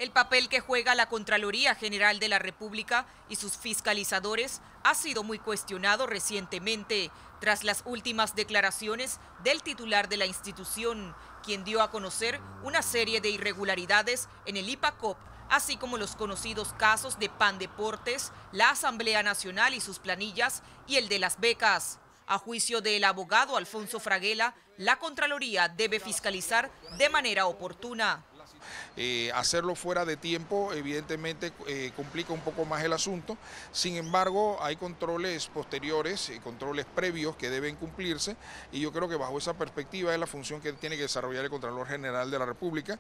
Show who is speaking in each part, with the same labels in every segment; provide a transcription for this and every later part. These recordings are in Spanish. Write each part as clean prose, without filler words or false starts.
Speaker 1: El papel que juega la Contraloría General de la República y sus fiscalizadores ha sido muy cuestionado recientemente tras las últimas declaraciones del titular de la institución, quien dio a conocer una serie de irregularidades en el IPACOP, así como los conocidos casos de Pandeportes, la Asamblea Nacional y sus planillas y el de las becas. A juicio del abogado Alfonso Fraguela, la Contraloría debe fiscalizar de manera oportuna.
Speaker 2: Hacerlo fuera de tiempo evidentemente complica un poco más el asunto. Sin embargo, hay controles posteriores, controles previos que deben cumplirse, y yo creo que bajo esa perspectiva es la función que tiene que desarrollar el Contralor General de la República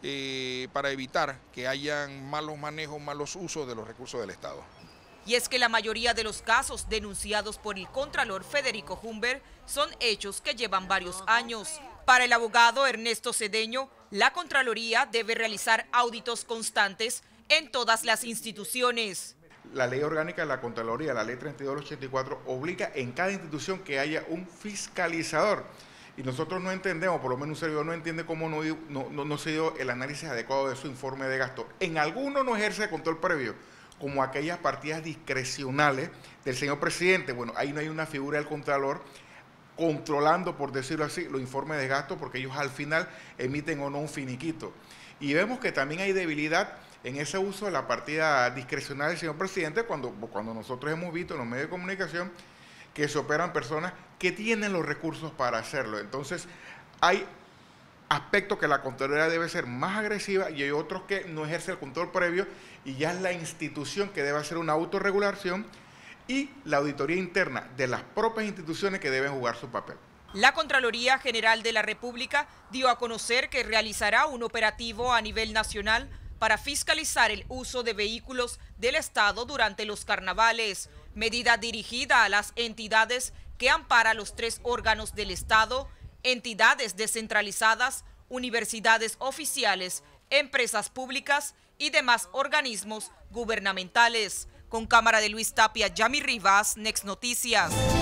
Speaker 2: para evitar que hayan malos manejos, malos usos de los recursos del Estado.
Speaker 1: Y es que la mayoría de los casos denunciados por el Contralor Federico Humbert son hechos que llevan varios años. Para el abogado Ernesto Cedeño, la Contraloría debe realizar auditos constantes en todas las instituciones.
Speaker 3: La ley orgánica de la Contraloría, la ley 32/84, obliga en cada institución que haya un fiscalizador. Y nosotros no entendemos, por lo menos un servidor no entiende cómo no se dio el análisis adecuado de su informe de gasto. En algunos no ejerce control previo, como aquellas partidas discrecionales del señor presidente. Bueno, ahí no hay una figura del Contralor controlando, por decirlo así, los informes de gasto, porque ellos al final emiten o no un finiquito. Y vemos que también hay debilidad en ese uso de la partida discrecional del señor presidente, cuando nosotros hemos visto en los medios de comunicación que se operan personas que tienen los recursos para hacerlo. Entonces, hay aspectos que la Contraloría debe ser más agresiva y hay otros que no ejerce el control previo, y ya es la institución que debe hacer una autorregulación y la auditoría interna de las propias instituciones que deben jugar su papel.
Speaker 1: La Contraloría General de la República dio a conocer que realizará un operativo a nivel nacional para fiscalizar el uso de vehículos del Estado durante los carnavales, medida dirigida a las entidades que amparan los 3 órganos del Estado, entidades descentralizadas, universidades oficiales, empresas públicas y demás organismos gubernamentales. Con cámara de Luis Tapia, Yami Rivas, Next Noticias.